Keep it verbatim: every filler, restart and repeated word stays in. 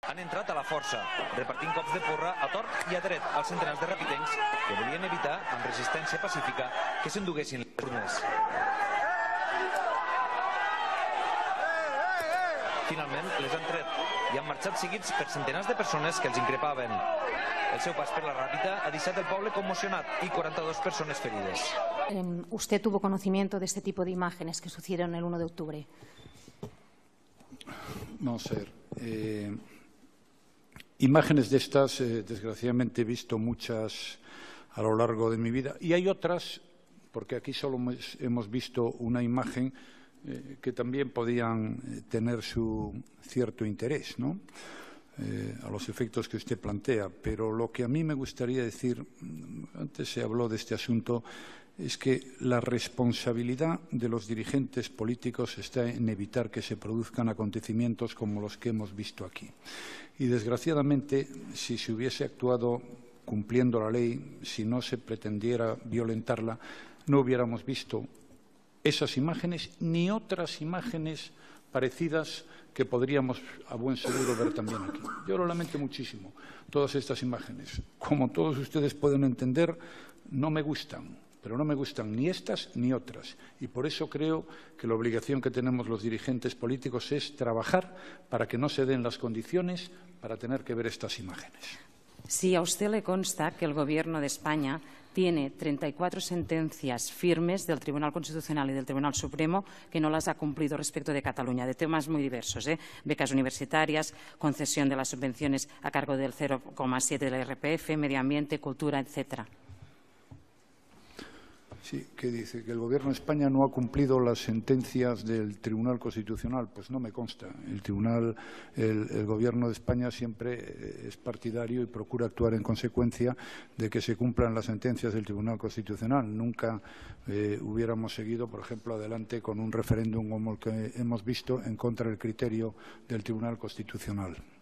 Han entrat a la força, repartint cops de porra a tort i a dret als centenars de rapitencs que volien evitar, amb resistència pacífica, que s'enduguessin les urnes. Finalment, les han tret i han marxat seguits per centenars de persones que els increpaven. El seu pas per la Ràpita ha deixat el poble conmocionat y cuarenta y dos personas ferides. ¿Usted tuvo conocimiento de este tipo de imágenes que sucedieron el uno de octubre? Vamos a ver. Eh, imágenes de estas, eh, desgraciadamente, he visto muchas a lo largo de mi vida. Y hay otras, porque aquí solo hemos visto una imagen, eh, que también podían tener su cierto interés, ¿no? Eh, a los efectos que usted plantea. Pero lo que a mí me gustaría decir, antes se habló de este asunto, es que la responsabilidad de los dirigentes políticos está en evitar que se produzcan acontecimientos como los que hemos visto aquí. Y, desgraciadamente, si se hubiese actuado cumpliendo la ley, si no se pretendiera violentarla, no hubiéramos visto esas imágenes ni otras imágenes parecidas que podríamos a buen seguro ver también aquí. Yo lo lamento muchísimo, todas estas imágenes. Como todos ustedes pueden entender, no me gustan, pero no me gustan ni estas ni otras. Y por eso creo que la obligación que tenemos los dirigentes políticos es trabajar para que no se den las condiciones para tener que ver estas imágenes. Si a usted le consta que el Gobierno de España tiene treinta y cuatro sentencias firmes del Tribunal Constitucional y del Tribunal Supremo que no las ha cumplido respecto de Cataluña, de temas muy diversos, ¿eh? Becas universitarias, concesión de las subvenciones a cargo del cero coma siete del R P F, medio ambiente, cultura, etcétera. Sí, ¿qué dice? ¿Que el Gobierno de España no ha cumplido las sentencias del Tribunal Constitucional? Pues no me consta. El Tribunal, el, el Gobierno de España siempre es partidario y procura actuar en consecuencia de que se cumplan las sentencias del Tribunal Constitucional. Nunca eh, hubiéramos seguido, por ejemplo, adelante con un referéndum como el que hemos visto en contra del criterio del Tribunal Constitucional.